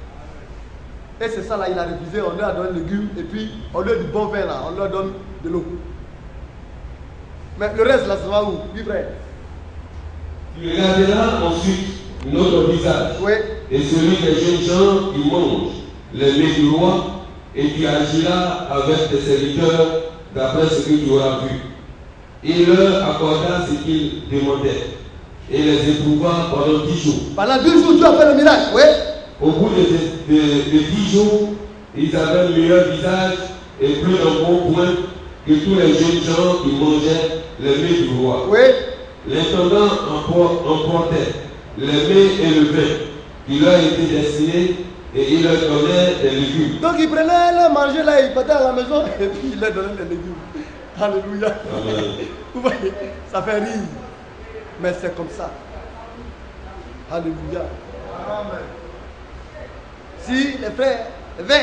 Et c'est ça là, il a refusé, on leur donne des légumes et puis on leur du bon vin là, on leur donne de l'eau. Mais le reste là, ça va où? Oui, frère. Tu regarderas ensuite notre visage, Oui. et celui des jeunes gens qui mangent les mets du roi, et tu agiras avec tes serviteurs d'après ce que tu auras vu. Il leur accorda ce qu'ils demandaient, et les éprouva pendant 10 jours. Pendant 10 jours, Dieu a fait le miracle, oui. Au bout de 10 jours, ils avaient un meilleur visage et plus un bon point que tous les jeunes gens qui mangeaient les mets du roi. Oui. L'intendant emportait les mets et le vin qui leur étaient destinés et il leur donnait des légumes. Donc il prenait le manger là, il partait à la maison et puis il leur donnait des légumes. Alléluia. Amen. Vous voyez, ça fait rire. Mais c'est comme ça. Alléluia. Amen. Si les frères, le vin,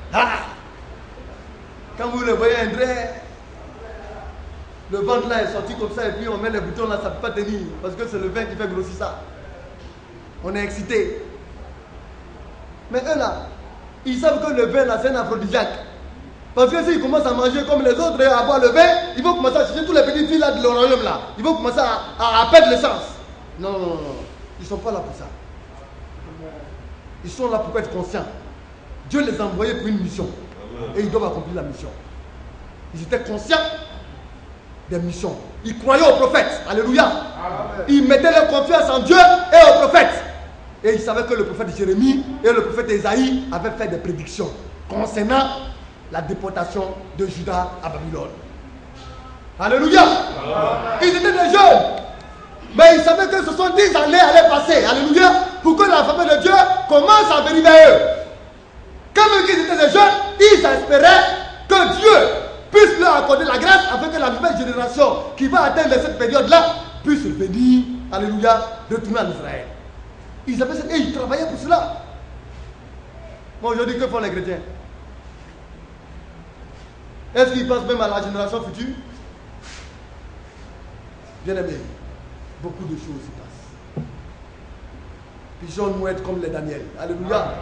quand vous le voyez entrer, le ventre là est sorti comme ça et puis on met les boutons là, ça ne peut pas tenir parce que c'est le vin qui fait grossir ça. On est excité. Mais eux là, ils savent que le vin là c'est un aphrodisiaque. Parce que s'ils commencent à manger comme les autres et à boire le vin, ils vont commencer à chercher tous les petits filles là de leur royaume là. Ils vont commencer à perdre l'essence. Non, non, non, non. Ils ne sont pas là pour ça. Ils sont là pour être conscients. Dieu les a envoyés pour une mission. Et ils doivent accomplir la mission. Ils étaient conscients des missions. Ils croyaient aux prophètes. Alléluia. Amen. Ils mettaient leur confiance en Dieu et aux prophètes. Et ils savaient que le prophète Jérémie et le prophète Ésaïe avaient fait des prédictions concernant la déportation de Juda à Babylone. Alléluia. Amen. Ils étaient des jeunes. Mais ils savaient que ce sont 10 années allaient passer. Alléluia. Pour que la famille de Dieu commence à venir vers eux. Comme ils étaient des jeunes, ils espéraient que Dieu puisse leur accorder la grâce afin que la nouvelle génération qui va atteindre cette période-là puisse venir, alléluia, retourner en Israël. Ils avaient et ils travaillaient pour cela. Moi aujourd'hui, que font les chrétiens? Est-ce qu'ils pensent même à la génération future? Bien aimé, beaucoup de choses se passent. Pigeons-nous être comme les Daniel. Alléluia.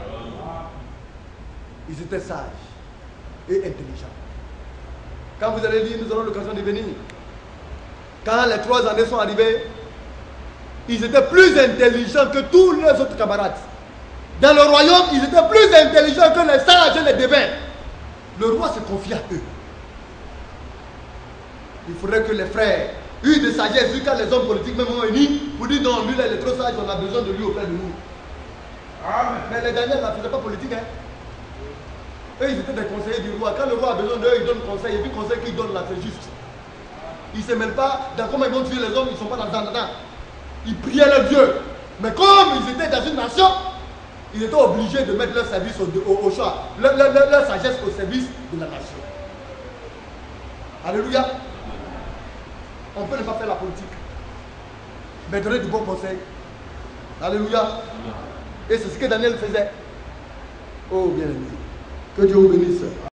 Ils étaient sages et intelligents. Quand vous allez lire, nous aurons l'occasion de venir. Quand les 3 années sont arrivées, ils étaient plus intelligents que tous les autres camarades. Dans le royaume, ils étaient plus intelligents que les sages et les devins. Le roi se confie à eux. Il faudrait que les frères eussent de sagesse, vu quand les hommes politiques même ont unis, pour dire non, lui là, il est trop sage, on a besoin de lui auprès de nous. Amen. Mais les Daniel ne faisaient pas politique. Hein. Eux, ils étaient des conseillers du roi. Quand le roi a besoin d'eux, ils donnent conseil. Et puis, le conseil qu'ils donnent là, c'est juste. Ils ne se mêlent pas dans comment ils vont tuer les hommes, ils ne sont pas dedans. Ils priaient leur Dieu. Mais comme ils étaient dans une nation, ils étaient obligés de mettre leur service au choix, leur sagesse au service de la nation. Alléluia. On peut ne pas faire la politique, mais donner du bon conseil. Alléluia. Et c'est ce que Daniel faisait. Oh, bien aimé. Que Dieu vous bénisse.